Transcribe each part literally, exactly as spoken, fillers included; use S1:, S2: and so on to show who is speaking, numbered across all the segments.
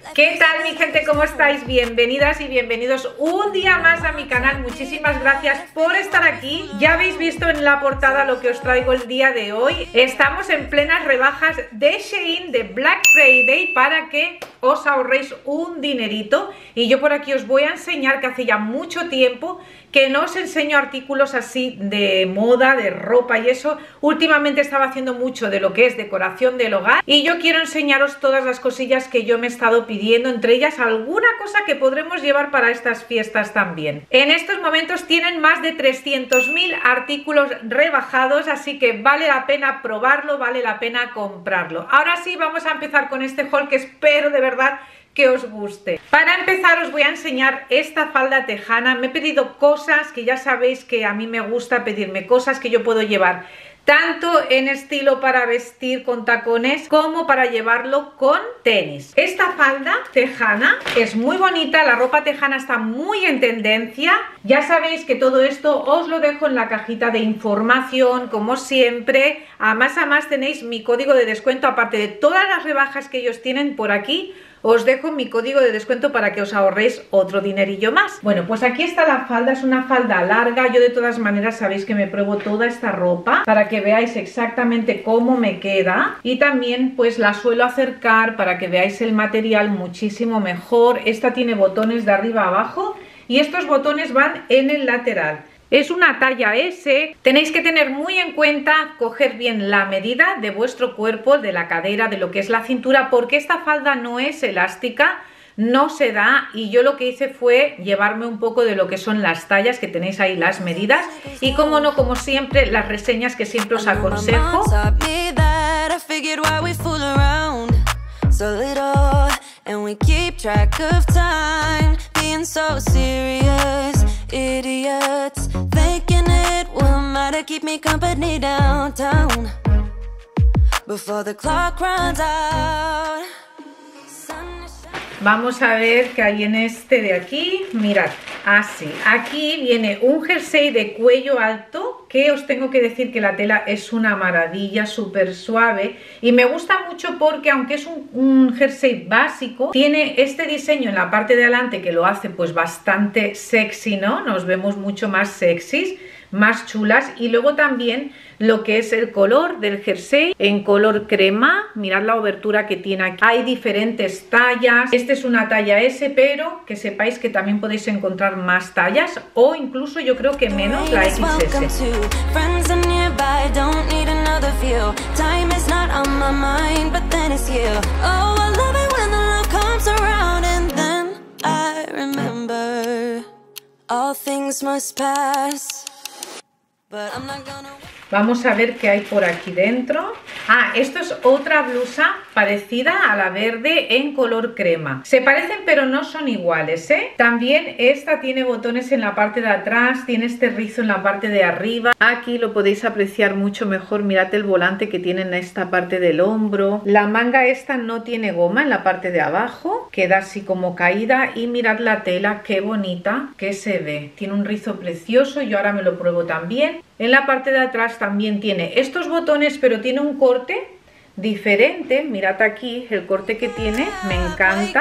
S1: ¿Qué tal mi gente? ¿Cómo estáis? Bienvenidas y bienvenidos un día más a mi canal. Muchísimas gracias por estar aquí. Ya habéis visto en la portada lo que os traigo el día de hoy. Estamos en plenas rebajas de Shein de Black Friday para que os ahorréis un dinerito. Y yo por aquí os voy a enseñar que hace ya mucho tiempo que no os enseño artículos así de moda, de ropa y eso. Últimamente estaba haciendo mucho de lo que es decoración del hogar y yo quiero enseñaros todas las cosillas que yo me he estado pidiendo, entre ellas alguna cosa que podremos llevar para estas fiestas también. En estos momentos tienen más de trescientos mil artículos rebajados, así que vale la pena probarlo, vale la pena comprarlo. Ahora sí, vamos a empezar con este haul que espero de verdad que os guste. Para empezar os voy a enseñar esta falda tejana. Me he pedido cosas que ya sabéis que a mí me gusta pedirme, cosas que yo puedo llevar tanto en estilo para vestir con tacones como para llevarlo con tenis. Esta falda tejana es muy bonita, la ropa tejana está muy en tendencia. Ya sabéis que todo esto os lo dejo en la cajita de información, como siempre. A más a más tenéis mi código de descuento, aparte de todas las rebajas que ellos tienen por aquí. Os dejo mi código de descuento para que os ahorréis otro dinerillo más. Bueno, pues aquí está la falda, es una falda larga. Yo de todas maneras sabéis que me pruebo toda esta ropa para que veáis exactamente cómo me queda. Y también pues la suelo acercar para que veáis el material muchísimo mejor. Esta tiene botones de arriba a abajo y estos botones van en el lateral. Es una talla ese, tenéis que tener muy en cuenta coger bien la medida de vuestro cuerpo, de la cadera, de lo que es la cintura, porque esta falda no es elástica, no se da, y yo lo que hice fue llevarme un poco de lo que son las tallas, que tenéis ahí las medidas, y como no, como siempre, las reseñas que siempre os aconsejo.
S2: Idiots thinking it will matter, keep me company downtown before the clock runs out.
S1: Vamos a ver qué hay en este de aquí. Mirad, así, aquí viene un jersey de cuello alto que os tengo que decir que la tela es una maravilla, súper suave, y me gusta mucho porque aunque es un, un jersey básico, tiene este diseño en la parte de adelante que lo hace pues bastante sexy, ¿no? Nos vemos mucho más sexys, más chulas, y luego también lo que es el color del jersey en color crema. Mirad la obertura que tiene aquí, hay diferentes tallas. Este es una talla ese, pero que sepáis que también podéis encontrar más tallas o incluso yo creo que menos la equis ese. Vamos a ver qué hay por aquí dentro. Ah, esto es otra blusa parecida a la verde en color crema. Se parecen pero no son iguales, ¿eh? También esta tiene botones en la parte de atrás, tiene este rizo en la parte de arriba. Aquí lo podéis apreciar mucho mejor. Mirad el volante que tiene en esta parte del hombro. La manga esta no tiene goma en la parte de abajo, queda así como caída, y mirad la tela, qué bonita que se ve. Tiene un rizo precioso, yo ahora me lo pruebo también. En la parte de atrás también tiene estos botones, pero tiene un corte diferente. Mirad aquí el corte que tiene, me encanta.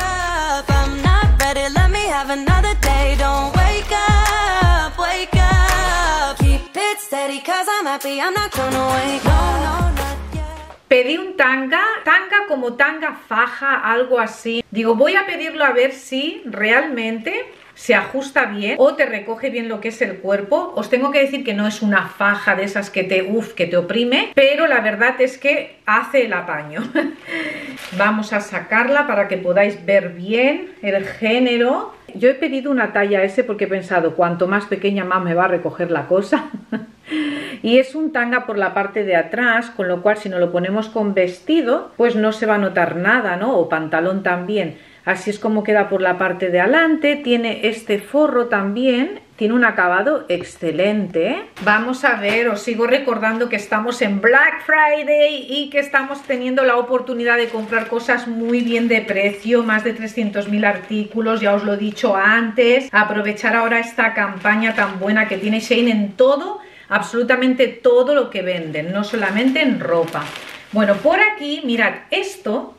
S1: Pedí un tanga, tanga como tanga faja, algo así. Digo, voy a pedirlo a ver si realmente se ajusta bien o te recoge bien lo que es el cuerpo. Os tengo que decir que no es una faja de esas que te, uf, que te oprime, pero la verdad es que hace el apaño. Vamos a sacarla para que podáis ver bien el género. Yo he pedido una talla ese porque he pensado, cuanto más pequeña más me va a recoger la cosa. Y es un tanga por la parte de atrás, con lo cual si no lo ponemos con vestido, pues no se va a notar nada, ¿no? O pantalón también. Así es como queda por la parte de adelante. Tiene este forro también, tiene un acabado excelente. Vamos a ver, os sigo recordando que estamos en Black Friday y que estamos teniendo la oportunidad de comprar cosas muy bien de precio, más de trescientos mil artículos, ya os lo he dicho antes. Aprovechar ahora esta campaña tan buena que tiene Shein en todo, absolutamente todo lo que venden, no solamente en ropa. Bueno, por aquí, mirad, esto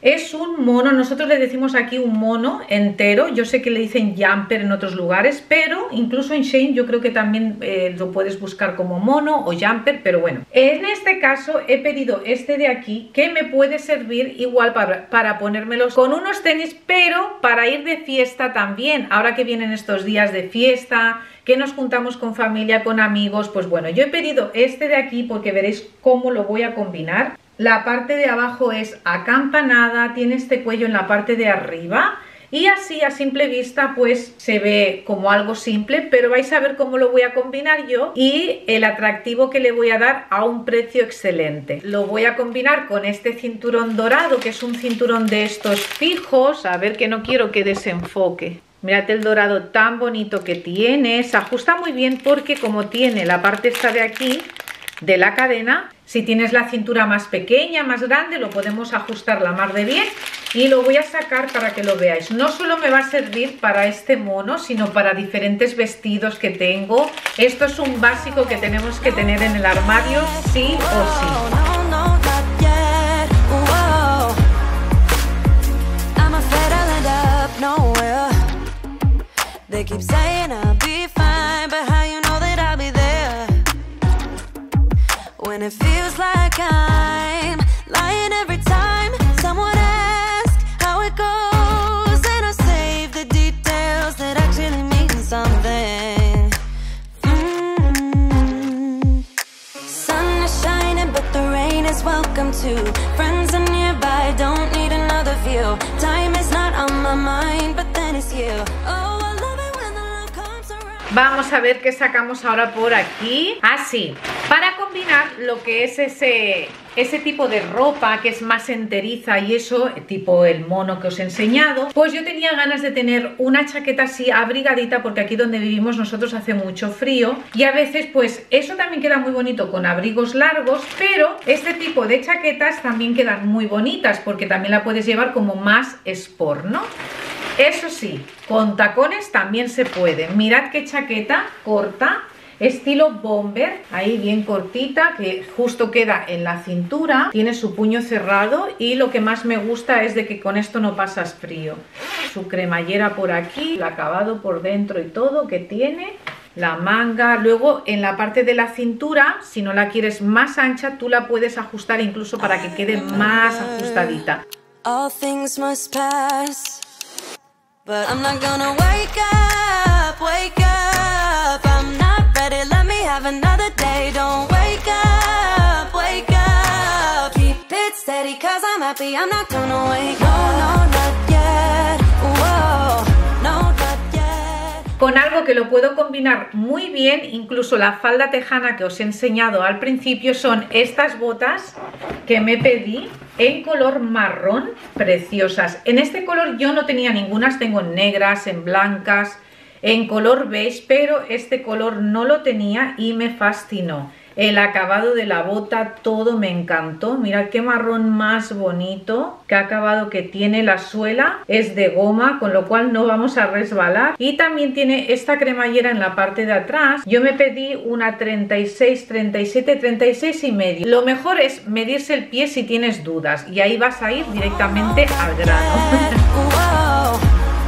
S1: Es un mono, nosotros le decimos aquí un mono entero, yo sé que le dicen jumper en otros lugares, pero incluso en Shein yo creo que también eh, lo puedes buscar como mono o jumper, pero bueno. En este caso he pedido este de aquí, que me puede servir igual para, para ponérmelos con unos tenis, pero para ir de fiesta también, ahora que vienen estos días de fiesta, que nos juntamos con familia, con amigos, pues bueno, yo he pedido este de aquí porque veréis cómo lo voy a combinar. La parte de abajo es acampanada, tiene este cuello en la parte de arriba y así a simple vista pues se ve como algo simple, pero vais a ver cómo lo voy a combinar yo y el atractivo que le voy a dar a un precio excelente. Lo voy a combinar con este cinturón dorado, que es un cinturón de estos fijos, a ver que no quiero que desenfoque. Mirad el dorado tan bonito que tiene, se ajusta muy bien porque como tiene la parte esta de aquí de la cadena, si tienes la cintura más pequeña, más grande, lo podemos ajustar la mar de bien y lo voy a sacar para que lo veáis. No solo me va a servir para este mono, sino para diferentes vestidos que tengo. Esto es un básico que tenemos que tener en el armario sí o sí.
S2: They keep saying I'll be fine, but how you know that I'll be there when it feels like I'm lying every time someone asks how it goes, and I save the details that actually mean something. Mm-hmm. Sun is shining, but the rain is welcome too. Friends are nearby, don't need another view. Time is not on my mind, but then it's you. Oh,
S1: vamos a ver qué sacamos ahora por aquí. Así, para combinar lo que es ese, ese tipo de ropa que es más enteriza y eso, tipo el mono que os he enseñado, pues yo tenía ganas de tener una chaqueta así abrigadita porque aquí donde vivimos nosotros hace mucho frío y a veces pues eso también queda muy bonito con abrigos largos, pero este tipo de chaquetas también quedan muy bonitas porque también la puedes llevar como más sport, ¿no? Eso sí, con tacones también se puede. Mirad qué chaqueta corta, estilo bomber, ahí bien cortita, que justo queda en la cintura, tiene su puño cerrado y lo que más me gusta es de que con esto no pasas frío. Su cremallera por aquí, el acabado por dentro y todo que tiene, la manga. Luego en la parte de la cintura, si no la quieres más ancha, tú la puedes ajustar incluso para que quede más ajustadita.
S2: All things must pass. But I'm not gonna wake up, wake up. I'm not ready, let me have another day. Don't wake up, wake up. Keep it steady, cause I'm happy, I'm not gonna wake up. No, no, not yet. Whoa, no, not yet.
S1: Con algo que lo puedo combinar muy bien, incluso la falda tejana que os he enseñado al principio, son estas botas que me pedí en color marrón, preciosas. En este color yo no tenía ningunas, tengo en negras, en blancas, en color beige, pero este color no lo tenía y me fascinó. El acabado de la bota, todo me encantó. Mirad qué marrón más bonito, qué acabado que tiene. La suela es de goma, con lo cual no vamos a resbalar. Y también tiene esta cremallera en la parte de atrás. Yo me pedí una treinta y seis, treinta y siete, treinta y seis y medio. Lo mejor es medirse el pie si tienes dudas y ahí vas a ir directamente al grano.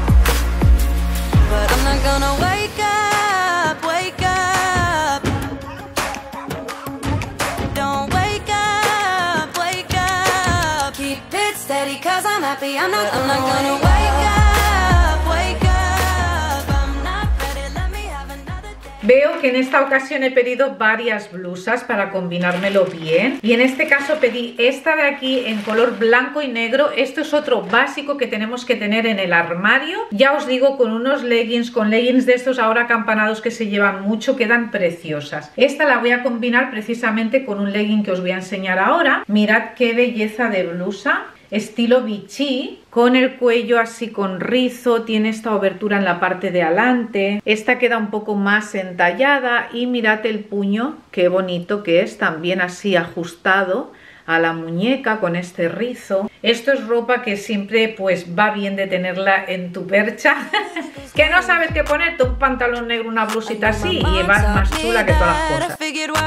S2: I'm not, I'm not gonna wake up, wake up. I'm not ready, let me have another day.
S1: Veo que en esta ocasión he pedido varias blusas para combinármelo bien y en este caso pedí esta de aquí en color blanco y negro. Esto es otro básico que tenemos que tener en el armario. Ya os digo, con unos leggings, con leggings de estos ahora acampanados que se llevan mucho, quedan preciosas. Esta la voy a combinar precisamente con un legging que os voy a enseñar ahora. Mirad qué belleza de blusa. Estilo Vichy, con el cuello así con rizo, tiene esta abertura en la parte de adelante, esta queda un poco más entallada y mirad el puño, qué bonito que es, también así ajustado a la muñeca con este rizo. Esto es ropa que siempre pues va bien de tenerla en tu percha, que no sabes qué ponerte, un pantalón negro, una blusita así y vas más chula que todas las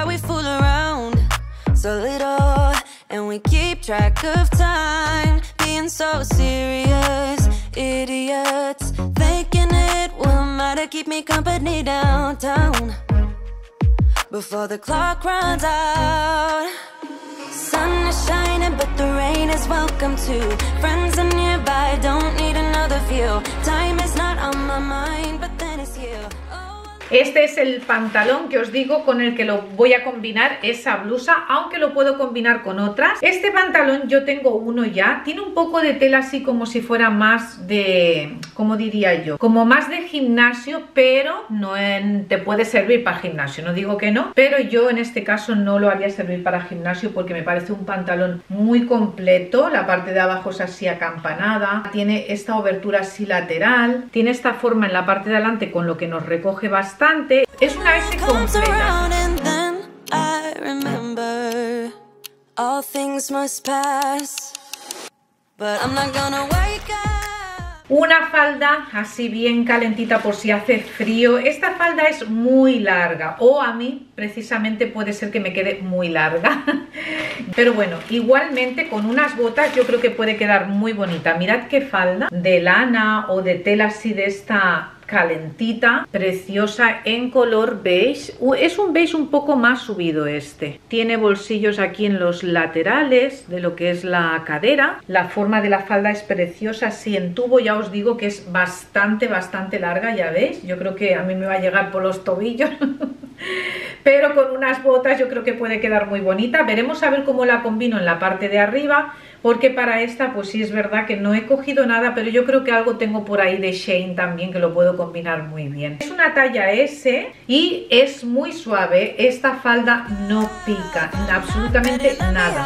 S1: cosas.
S2: And we keep track of time, being being so serious. Idiots thinking it will matter, keep me company downtown before the clock runs out. Sun is shining, but the rain is welcome too. Friends are nearby, don't need another view. Time is not on my mind, but then it's you.
S1: Este es el pantalón que os digo con el que lo voy a combinar esa blusa, aunque lo puedo combinar con otras. Este pantalón yo tengo uno ya, tiene un poco de tela así como si fuera más de, ¿cómo diría yo? Como más de gimnasio, pero no en, te puede servir para gimnasio, no digo que no, pero yo en este caso no lo haría servir para gimnasio porque me parece un pantalón muy completo. La parte de abajo es así acampanada, tiene esta obertura así lateral, tiene esta forma en la parte de adelante con lo que nos recoge bastante. Es una S completa. Una falda así bien calentita por si hace frío. Esta falda es muy larga, o a mí precisamente puede ser que me quede muy larga. Pero bueno, igualmente con unas botas yo creo que puede quedar muy bonita. Mirad qué falda de lana o de tela así de esta calentita, preciosa, en color beige. Es un beige un poco más subido este. Tiene bolsillos aquí en los laterales de lo que es la cadera. La forma de la falda es preciosa, así en tubo. Ya os digo que es bastante, bastante larga, ya veis. Yo creo que a mí me va a llegar por los tobillos. Pero con unas botas yo creo que puede quedar muy bonita. Veremos a ver cómo la combino en la parte de arriba, porque para esta pues sí es verdad que no he cogido nada, pero yo creo que algo tengo por ahí de Shein también que lo puedo combinar muy bien. Es una talla S y es muy suave. Esta falda no pica absolutamente nada.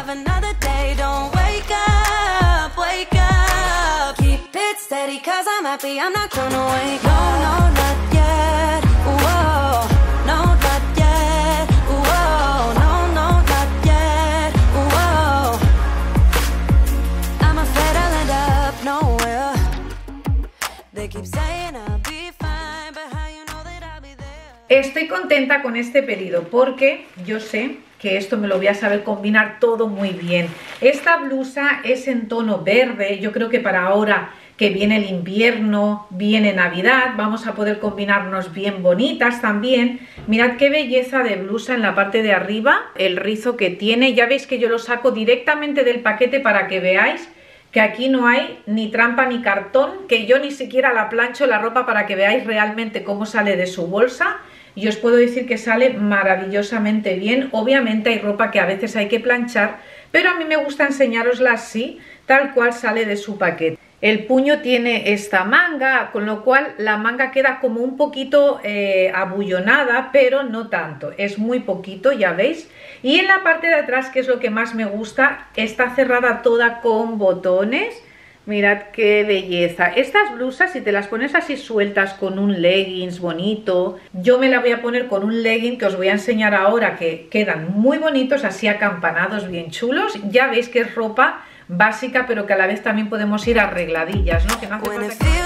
S1: Estoy contenta con este pedido porque yo sé que esto me lo voy a saber combinar todo muy bien. Esta blusa es en tono verde. Yo creo que para ahora que viene el invierno, viene Navidad, vamos a poder combinarnos bien bonitas también. Mirad qué belleza de blusa en la parte de arriba, el rizo que tiene. Ya veis que yo lo saco directamente del paquete para que veáis que aquí no hay ni trampa ni cartón, que yo ni siquiera la plancho la ropa para que veáis realmente cómo sale de su bolsa. Y os puedo decir que sale maravillosamente bien. Obviamente hay ropa que a veces hay que planchar, pero a mí me gusta enseñarosla así, tal cual sale de su paquete. El puño tiene esta manga, con lo cual la manga queda como un poquito eh, abullonada, pero no tanto, es muy poquito, ya veis. Y en la parte de atrás, que es lo que más me gusta, está cerrada toda con botones. Mirad qué belleza. Estas blusas, si te las pones así sueltas con un leggings bonito, yo me la voy a poner con un legging que os voy a enseñar ahora, que quedan muy bonitos, así acampanados, bien chulos. Ya veis que es ropa básica, pero que a la vez también podemos ir arregladillas, ¿no? Que no hace falta que...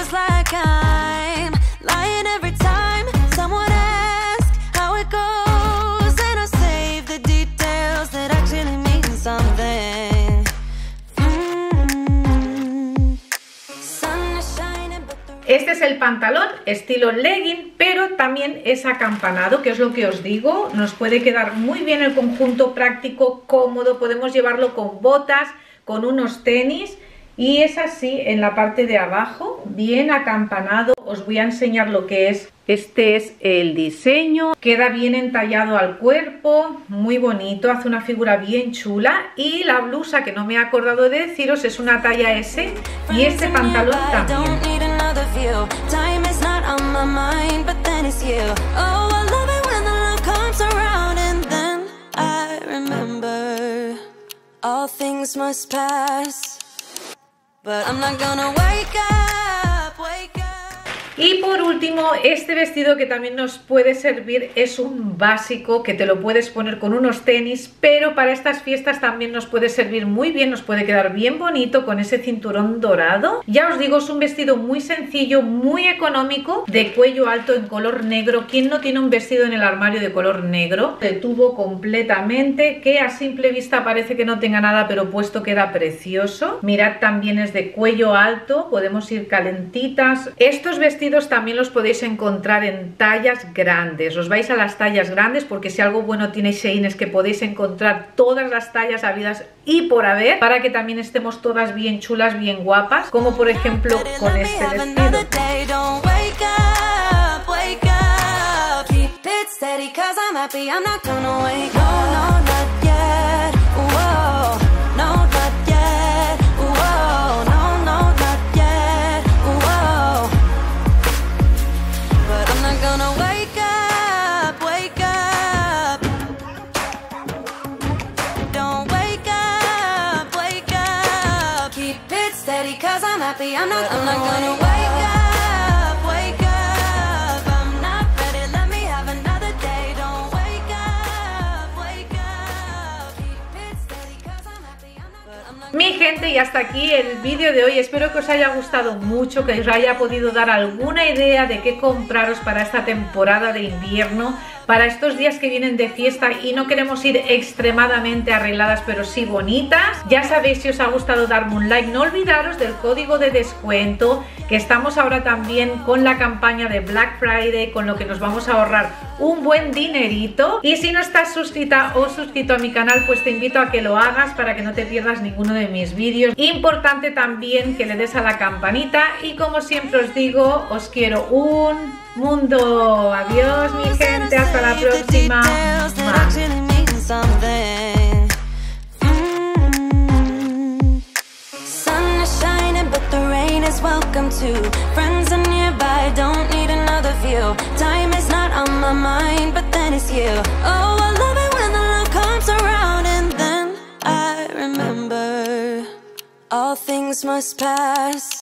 S1: Este es el pantalón estilo legging, pero también es acampanado, que es lo que os digo. Nos puede quedar muy bien el conjunto, práctico, cómodo. Podemos llevarlo con botas, con unos tenis. Y es así en la parte de abajo, bien acampanado. Os voy a enseñar lo que es. Este es el diseño. Queda bien entallado al cuerpo, muy bonito, hace una figura bien chula. Y la blusa, que no me he acordado de deciros, es una talla S. Y este pantalón también. Y Y por último, este vestido que también nos puede servir es un básico que te lo puedes poner con unos tenis, pero para estas fiestas también nos puede servir muy bien, nos puede quedar bien bonito con ese cinturón dorado. Ya os digo, es un vestido muy sencillo, muy económico, de cuello alto en color negro. ¿Quién no tiene un vestido en el armario de color negro? De tubo completamente, que a simple vista parece que no tenga nada, pero puesto queda precioso. Mirad, también es de cuello alto, podemos ir calentitas. Estos vestidos también los podéis encontrar en tallas grandes. Os vais a las tallas grandes porque si algo bueno tiene Shein es que podéis encontrar todas las tallas habidas y por haber, para que también estemos todas bien chulas, bien guapas, como por ejemplo con este vestido.
S2: I'm not, I'm not gonna wake up, wake up. I'm not ready, let me have another day. Don't wake up, wake up. Keep it steady, cause I'm happy, I'm not, but I'm not.
S1: Mi gente, y hasta aquí el vídeo de hoy. Espero que os haya gustado mucho, que os haya podido dar alguna idea de qué compraros para esta temporada de invierno, para estos días que vienen de fiesta y no queremos ir extremadamente arregladas, pero sí bonitas. Ya sabéis, si os ha gustado, darme un like. No olvidaros del código de descuento, que estamos ahora también con la campaña de Black Friday, con lo que nos vamos a ahorrar un buen dinerito. Y si no estás suscrita o suscrito a mi canal, pues te invito a que lo hagas para que no te pierdas ninguno de mis vídeos. Importante también que le des a la campanita y, como siempre os digo, os quiero un mundo. Adiós, mi gente, hasta la próxima.
S2: Welcome to friends are nearby, don't need another view. Time is not on my mind, but then it's you. Oh, I love it when the love comes around, and then I remember all things must pass.